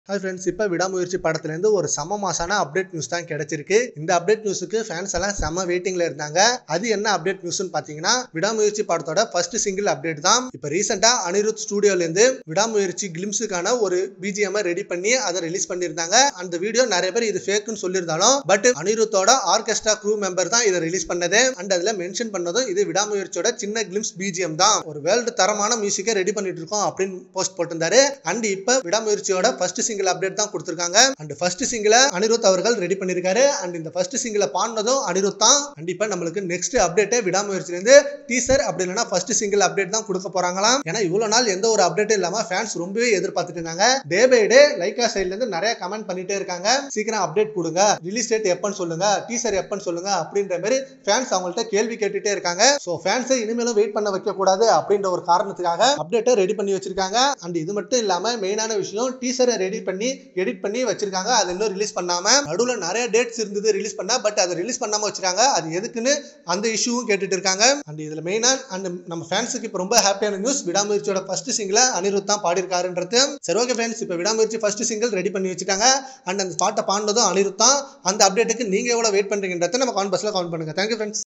Hi friends, இப்போ விடாமுயற்சி படத்துலேருந்து ஒரு செம மாசான அப்டேட் நியூஸ் தான் கிடைச்சிருக்கு. இந்த அப்டேட் நியூஸுக்கு ஃபேன்ஸ் எல்லாம் செம வெயிட்டிங்ல இருந்தாங்க. அது என்ன அப்டேட் நியூஸ்னு பார்த்தீங்கன்னா, விடாமுயற்சி படத்தோட ஃபர்ஸ்ட் சிங்கிள் அப்டேட் தான். இப்போ ரீசெண்டா அனிருத் ஸ்டுடியோலேருந்து விடாமுயற்சி கிளிம்ஸுக்கான ஒரு பிஜிஎம் ரெடி பண்ணி அதை ரிலீஸ் பண்ணியிருந்தாங்க. அந்த வீடியோ நிறைய பேர் இது ஃபேக்குன்னு சொல்லியிருந்தாலும் பட் அனிருத்தோட ஆர்கெஸ்ட்ரா க்ரூ மெம்பர் தான் இதை ரிலீஸ் பண்ணது. அண்ட் அதில் மென்ஷன் பண்ணதும் இது விடாமுயற்சியோட சின்ன கிளிம்ஸ் பிஜிஎம் தான். ஒரு வேர்ல்டு தரமான மியூசிக்கை ரெடி பண்ணிட்டு இருக்கோம் அப்படின்னு போஸ்ட் போட்டிருந்தாரு. அண்ட் இப்போ விடாமுயற்சியோட ஃபர்ஸ்ட் சிங்கிள் அப்டேட் தான் கொடுத்திருக்காங்க. அண்ட் ஃபர்ஸ்ட் சிங்கிளை அனிருத் அவர்கள் ரெடி பண்ணிருக்காரு. அண்ட் இந்த ஃபர்ஸ்ட் சிங்கிளை பாடினதும் அனிருத் தான். கண்டிப்பா நம்மளுக்கு நெக்ஸ்ட் அப்டேட் விடாமுயற்சியில இருந்து டீசர் அப்படி இல்லைன்னா ஃபர்ஸ்ட் சிங்கிள் அப்டேட் தான் கொடுக்க போறாங்களாம். ஏன்னா இவ்வளவு நாள் எந்த ஒரு அப்டேட் இல்லாம ஃபேன்ஸ் ரொம்பவே எதிர்பார்த்துட்டு இருந்தாங்க. டே பை டே லைக்கா சைட்ல இருந்து நிறைய கமெண்ட் பண்ணிட்டே இருக்காங்க. சீக்கிரம் அப்டேட் கொடுங்க, ரிலீஸ் டேட் எப்பன்னு சொல்லுங்க, டீசர் எப்பன்னு சொல்லுங்க அப்படின்ற மாதிரி ஃபேன்ஸ் அவங்கள்ட்ட கேள்வி கேட்டுட்டே இருக்காங்க. சோ ஃபேன்ஸை இனிமேலும் வெயிட் பண்ண வைக்க கூடாது அப்படின்ற ஒரு காரணத்துக்காக அப்டேட்டை ரெடி பண்ணி வச்சிருக்காங்க. அண்ட் இது மட்டும் இல்லாம மெயினான விஷயம், டீசரை ரெடி பண்ணி எடிட் பண்ணி வச்சிருக்காங்க. அது இன்னும் ரிலீஸ் பண்ணாம நடுவுல நிறைய டேட்ஸ் இருந்தது ரிலீஸ் பண்ணா, பட் அதை ரிலீஸ் பண்ணாம வச்சிருக்காங்க. அது எதுக்குன்னு அந்த இஷ்யூவும் கேட்டுட்டு இருக்காங்க. அண்ட் இதுல மெயினா அண்ட் நம்ம ஃபேன்ஸுக்கு இப்போ ரொம்ப ஹாப்பியான நியூஸ், விடாமுயற்சியோட ஃபர்ஸ்ட் சிங்கிளை அனிருத் தான் பாடியிருக்காருன்றது. சரி, ஓகே ஃப்ரெண்ட்ஸ், இப்போ விடாமுயற்சி ஃபர்ஸ்ட் சிங்கிள் ரெடி பண்ணி வச்சிருக்காங்க. அண்ட் அந்த பாட்டை பாடினதும் அனிருத் தான். அந்த அப்டேட்டுக்கு நீங்க எவ்வளவு வெயிட் பண்றீங்கன்றத நம்ம கமெண்ட் பாக்ஸ்ல கமெண்ட் பண்ணுங்க. Thank you friends.